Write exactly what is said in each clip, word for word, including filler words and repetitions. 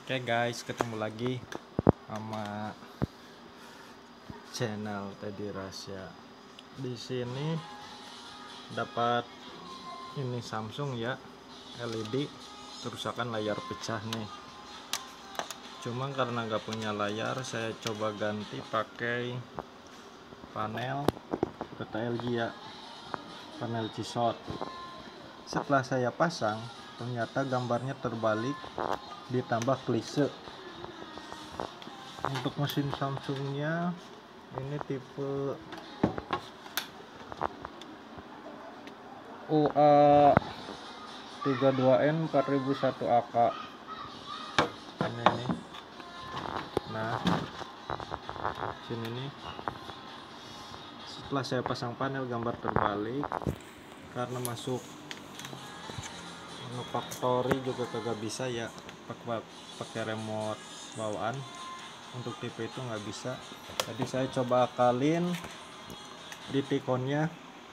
Oke guys, ketemu lagi sama channel Teddy Rasya. Di sini dapat ini Samsung ya, L E D, kerusakan layar pecah nih. Cuma karena nggak punya layar, saya coba ganti pakai panel kata L G ya, panel G-Shot. Setelah saya pasang, ternyata gambarnya terbalik ditambah klise. Untuk mesin Samsungnya ini tipe U A tiga puluh dua N empat ribu satu A K ini nih. Nah, sini nih, setelah saya pasang panel gambar terbalik karena masuk factory juga kagak bisa ya, pakai pakai remote bawaan. Untuk tipe itu nggak bisa, jadi saya coba akalin di tikonnya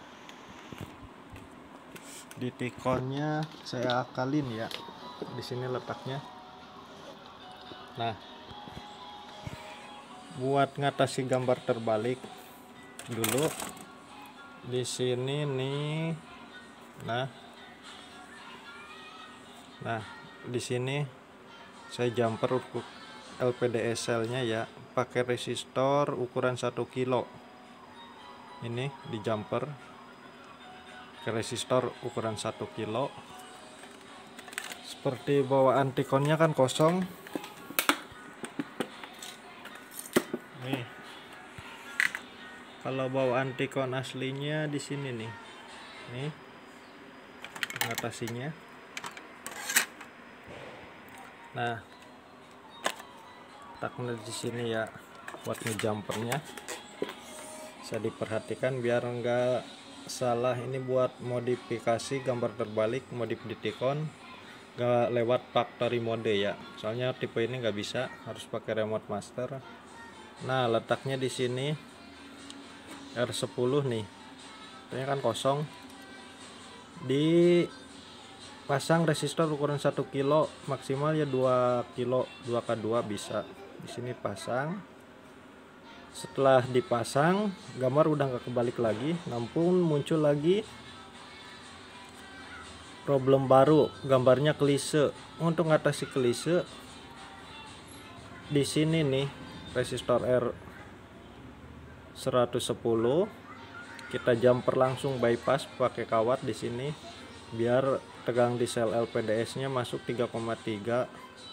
di tikonnya saya akalin ya, di sini letaknya. Nah, buat ngatasi gambar terbalik dulu di sini nih. Nah Nah, di sini saya jumper untuk L P D S L-nya ya, pakai resistor ukuran satu kilo. Ini di jumper ke resistor ukuran satu kilo. Seperti bawaan tikonnya kan kosong. Nih. Kalau bawaan tikon aslinya di sini nih. Nih. Ngatasinya. Nah, letaknya di sini ya, buat ngejumpernya. Bisa diperhatikan biar enggak salah. Ini buat modifikasi gambar terbalik, modif di tikon, enggak lewat factory mode ya. Soalnya tipe ini nggak bisa, harus pakai remote master. Nah, letaknya di sini R sepuluh nih. Ini kan kosong. Di pasang resistor ukuran satu kilo, maksimal ya dua kilo, dua K dua bisa. Di sini pasang. Setelah dipasang, gambar udah nggak kebalik lagi, namun muncul lagi problem baru, gambarnya klise. Untuk ngatasi klise, di sini nih resistor R seratus sepuluh, kita jumper langsung bypass pakai kawat di sini biar tegang di sel L P D S-nya masuk tiga koma tiga.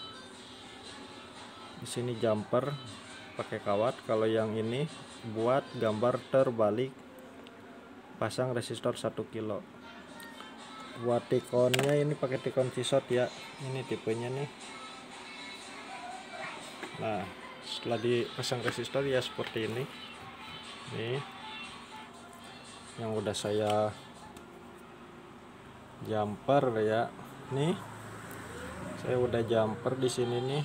Di sini jumper pakai kawat. Kalau yang ini buat gambar terbalik, pasang resistor satu kilo. Buat tikonnya ini pakai tikon G-Shot ya. Ini tipenya nih. Nah, setelah dipasang resistor ya seperti ini. Nih. Yang udah saya jumper ya. Nih. Saya udah jumper di sini nih.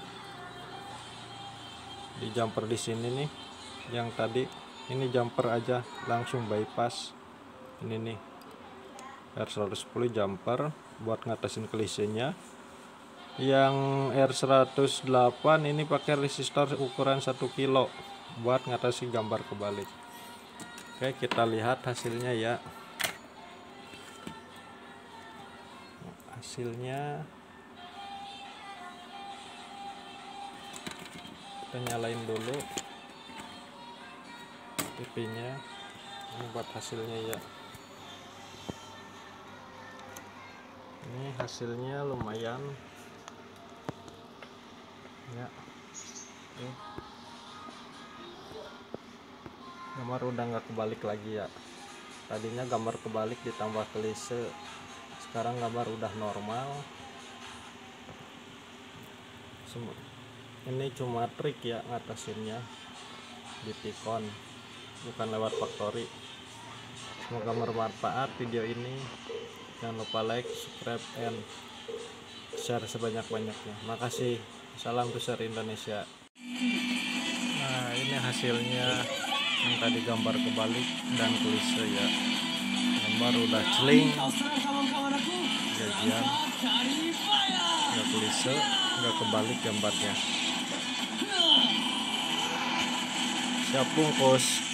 Di jumper di sini nih. Yang tadi ini jumper aja langsung bypass. Ini nih. R seratus sepuluh jumper buat ngatasin klisenya. Yang R seratus delapan ini pakai resistor ukuran satu kilo buat ngatasi gambar kebalik. Oke, kita lihat hasilnya ya. Hasilnya kita nyalain dulu T V-nya. Ini buat hasilnya ya. Ini hasilnya lumayan ya. Oke. Gambar udah nggak kebalik lagi ya. Tadinya gambar kebalik ditambah klise, sekarang gambar udah normal. Ini cuma trik ya ngatasinnya di tikon, bukan lewat factory. Semoga bermanfaat video ini. Jangan lupa like, subscribe, and share sebanyak-banyaknya. Makasih. Salam besar Indonesia. Nah, ini hasilnya yang tadi gambar kebalik dan klise ya. Gambar udah celing. gajian, nggak klise, nggak kebalik gambarnya. Siap bungkus.